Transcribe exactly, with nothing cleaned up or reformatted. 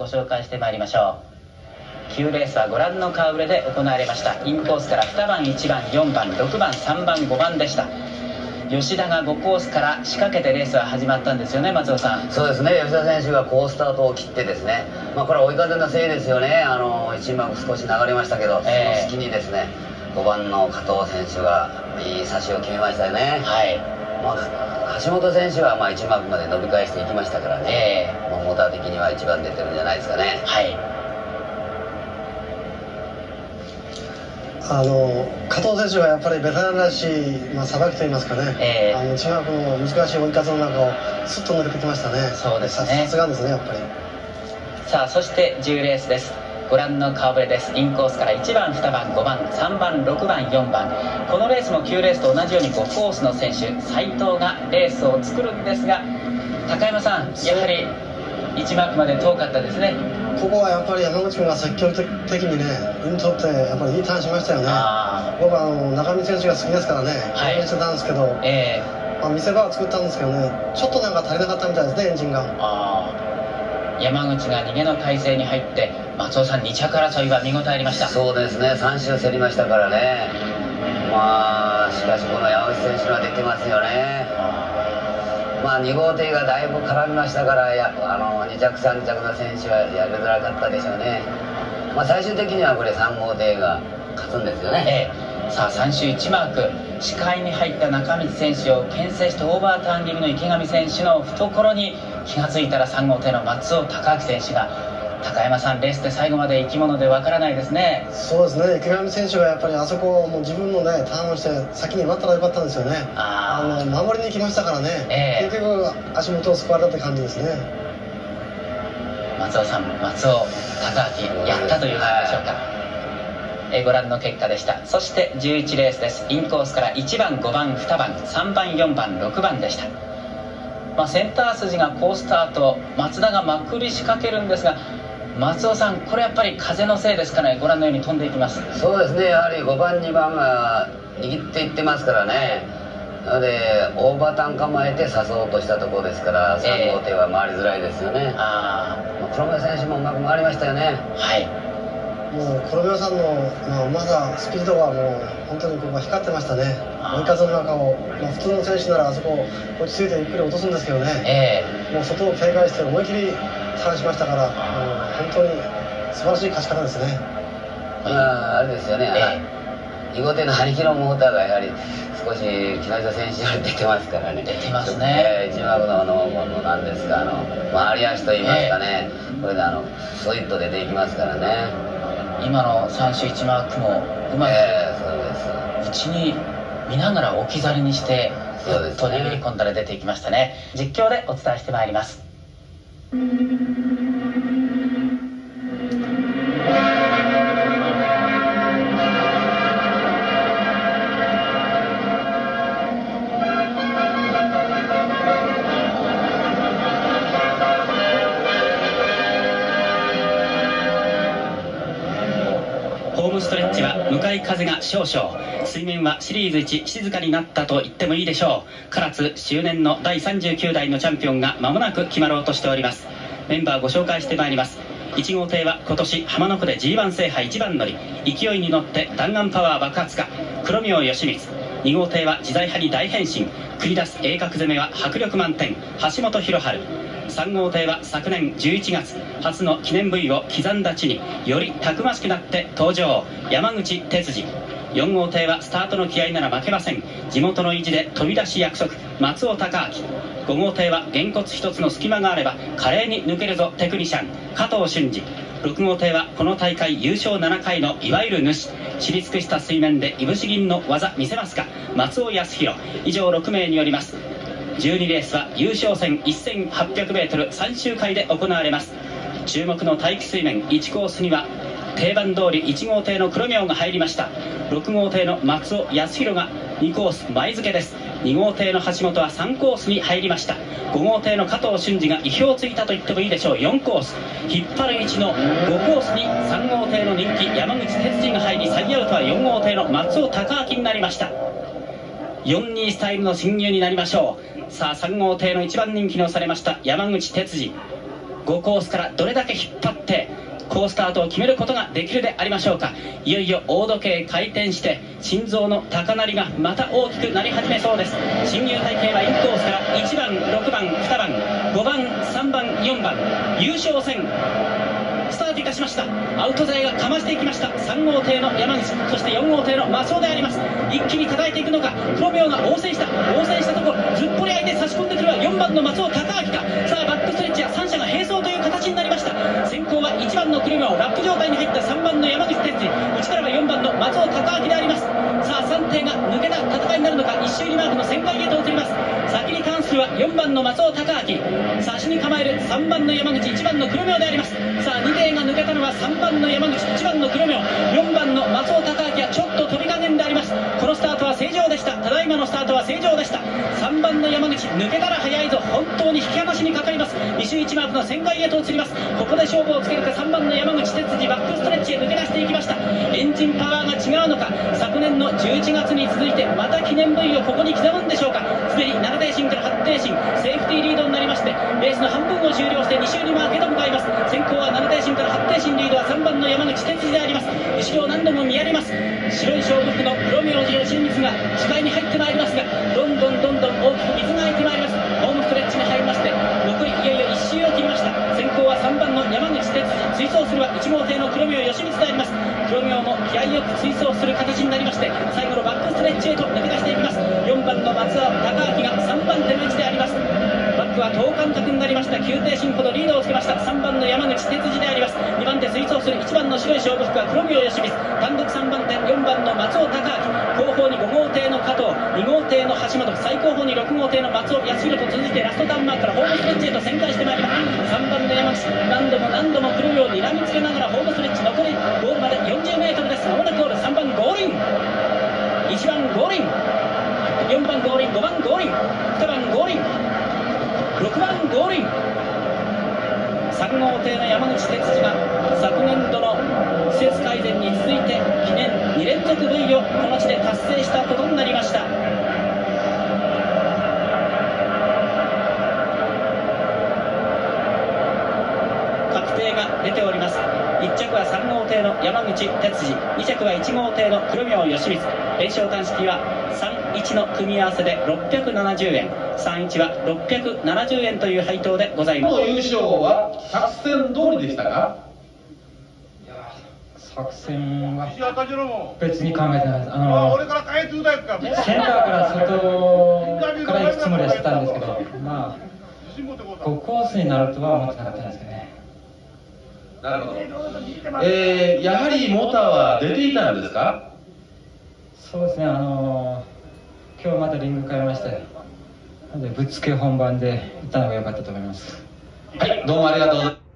紹介してまいりましょう。きゅうレースはご覧の顔ぶれで行われました。インコースからにばん、いちばん、よんばん、ろくばん、さんばん、ごばんでした。吉田がごコースから仕掛けてレースは始まったんですよね、松尾さん。 そうですね、吉田選手が好スタートを切ってですね、まあ、これは追い風のせいですよね。あのいちまく少し流れましたけど、えー、その隙にですねごばんの加藤選手がいい差しを決めましたよね。はい、まあ、橋本選手はまあいちまくまで伸び返していきましたからね、えー、まあ、モーター的には一番出てるんじゃないですかね。はい、 あの加藤選手がやっぱりベテランらしいまあさばきといいますかね、えー、あのいちまくの難しい追い風の中をスッと抜けてきましたね。 そうですね、 さすがですね、やっぱり。 さあ、そしてじゅうレースです。ご覧の顔ぶれです。インコースからいちばん、にばん、ごばん、さんばん、ろくばん、よんばん、このレースもきゅうレースと同じようにごコースの選手斉藤がレースを作るんですが、高山さん、やはりいちマークまで遠かったですね。 ここはやっぱり山口君が積極的にね、イン取ってやっぱりいいターンしましたよね。僕はあの中見選手が好きですからね、応援してたんですけど、えーまあ、見せ場は作ったんですけどね、ちょっとなんか足りなかったみたいですね、エンジンが。あ、 山口が逃げの体勢に入って、松尾さん、に着争いは見応えありました。 そうですね、さん周競りましたからね。まあしかしこの山口選手は出てますよね。まあに号艇がだいぶ絡みましたから、やあのに着さん着の選手はやりづらかったでしょうね。まあ最終的にはこれさん号艇が勝つんですよね。 ええ、さあさん周いちマーク、視界に入った中道選手を牽制してオーバーターン気味の池上選手の懐に気が付いたらさん号艇の松尾孝明選手が。高山さん、レースで最後まで生き物でわからないですね。 そうですね、池上選手がやっぱりあそこをもう自分のねターンをして先に待ったらよかったんですよね。ああの守りに来ましたからね、えー、結局足元を救われたって感じですね。 松尾さん、松尾孝明やったという感じでしょうか。えご覧の結果でした。そしてじゅういちレースです。インコースからいちばん、ごばん、にばん、さんばん、よんばん、ろくばんでした。まあ、センター筋が好スタート、松田がまくり仕掛けるんですが、松尾さん、これやっぱり風のせいですかね。ご覧のように飛んでいきます。 そうですね、やはりごばん、にばんが握っていってますからね。なので大バタン構えて刺そうとしたところですから、さん号艇は回りづらいですよね。えー、ああ、黒目選手もうまく回りましたよね。 はい、もう黒目さんの、まあ、まだスピードはもう本当にここが光ってましたね。追い風の中を、まあ、普通の選手ならあそこ落ち着いてゆっくり落とすんですけどね、えー、もう外を警戒して思い切りターンしましたから、もう本当に素晴らしい勝ち方ですね。 まああれですよね、えー、に号艇の張り切りのモーターがやはり少し木下選手より出てますからね。 出てますね。 えー、いちマークのあのものなんですが、あの回り足といいますかね、えー、これであのスイッと出ていきますからね。 今のさん周いちマークもうまく、えー、内に見ながら置き去りにしてふっと握り込んだら出ていきましたね。実況でお伝えしてまいります。ホームストレッチは向かい風が少々、水面はシリーズいち静かになったと言ってもいいでしょう。唐津周年のだいさんじゅうきゅう代のチャンピオンが間もなく決まろうとしております。メンバーご紹介してまいります。いち号艇は今年浜野湖で ジーワン 制覇いちばん乗り、勢いに乗って弾丸パワー爆発か黒明義光。に号艇は自在派に大変身、繰り出す鋭角攻めは迫力満点、橋本博治。さん号艇は昨年じゅういちがつ初の記念部位を刻んだ地によりたくましくなって登場、山口哲司。よん号艇はスタートの気合なら負けません、地元の意地で飛び出し約束、松尾孝明。ご号艇はげんこつ一つの隙間があれば華麗に抜けるぞテクニシャン、加藤俊二。ろく号艇はこの大会優勝ななかいのいわゆる主、知り尽くした水面でいぶし銀の技見せますか、松尾康弘。以上ろく名によります。じゅうにレースは優勝戦 せんはっぴゃくメートル 最終回で行われます。注目の待機水面いちコースには定番通りいち号艇の黒明が入りました。ろく号艇の松尾康弘がにコース前付けです。に号艇の橋本はさんコースに入りました。ご号艇の加藤俊二が意表をついたと言ってもいいでしょう。よんコース引っ張る位置のごコースにさん号艇の人気山口哲司が入り、さんアウトはよん号艇の松尾孝明になりました。よんにスタイルの進入になりましょう。さあさん号艇のいちばん人気のされました山口哲司、 ごコースからどれだけ引っ張って好スタートを決めることができるでありましょうか。いよいよ大時計回転して心臓の高鳴りがまた大きくなり始めそうです。進入隊形はインコースからいちばん、ろくばん、にばん、ごばん、さんばん、よんばん、優勝戦スタートいたしました。アウト勢がかましていきました。さん号艇の山口、そしてよん号艇の松尾であります。一気に叩いていくのか、黒明が応戦した応戦したところずっぽり相手差し込んでくるはよんばんの松尾孝明か。さあバックストレッチはさん車が並走という形になりました。先行はいちばんの黒明、ラップ状態に入ったさんばんの山口哲司、内からはよんばんの松尾孝明であります。さあさん艇が抜けた戦いになるのか。一周にマークの旋回へと移ります。先にターンするはよんばんの松尾孝明、さあ足に構えるさんばんの山口、いちばんの黒明であります。さあに艇が抜けたのはさんばんの山口、いちばんの黒明、よんばんの松尾孝明はちょっと飛び加減であります。このスタートは正常でした。ただいまのスタートは正常でした。さんばんの山口抜けたら早いぞ。本当に引き離しにかかります。に周いちマークの旋回へと移ります。ここで勝負をつけるか。さんばんの山口哲司、バックストレッチへ抜け出していきました。エンジンパワーが違うのか、昨年のじゅういちがつに続いてまた記念部位をここに刻むんでしょうか。すでになな艇進からはち艇進、セーフティーリードになりましてレースの半分を終了してに周にマークへと向かいます。先行はなな艇進からはち艇進、リードはさんばんの山口哲司であります。後ろを何度も見やります。白い勝負服の黒明寺吉光が視界に入ってまいりますが、どんどんどんどん大きく水が開いてまいります。ホームストレッチに入りまして残りいよいよいち周を切りました。先行はさんばんの山口哲司、追走するはいち号艇の黒明義光であります。黒明も気合よく追走する形になりまして、最後のバックストレッチへと抜け出していきます。よんばんの松尾孝明がさんばん手の位置であります。バックは等間隔になりました。きゅう艇進ほどリードをつけました。さんばんの山口哲司であります。にばん手追走するいちばんの白い勝負服は黒明義光、単独さんばん手よんばんの松尾孝明、後方にご号艇の加藤、に号艇の橋本、最後方にろく号艇の松尾康弘と続いてラストターンマークからホームストレッチへと旋回してまいります。さんばんの山口、何度も何度も黒明を睨みつけながらホームストレッチ、残りゴールまでよんじゅうメートルです。まもなくゴール。さんばんゴールイン、いちばんゴールイン、よんばんゴールイン、ごばんゴールイン、にばんゴールイン、ろくばんゴールイン。さん号艇の山口哲司が昨年度の施設改善に続いて記念に連続 V をこの地で達成したことになりました。確定が出ております。いっ着はさん号艇の山口哲司、に着はいち号艇の黒明義光。連勝単式はさんいちの組み合わせでろっぴゃくななじゅうえん、さんいちはろっぴゃくななじゅうえんという配当でございます。 この優勝は作戦通りでしたか？ いや、作戦は別に考えてないです。あのセンターから外から行くつもりはしてたんですけど、まあこうコースになるとは思ってなかったんですけどね。 なるほど。えー、やはりモーターは出ていたんですか？ そうですね、あのー、今日またリング変えまして、なのでぶっつけ本番でいったのが良かったと思います。 はい、どうもありがとうございます。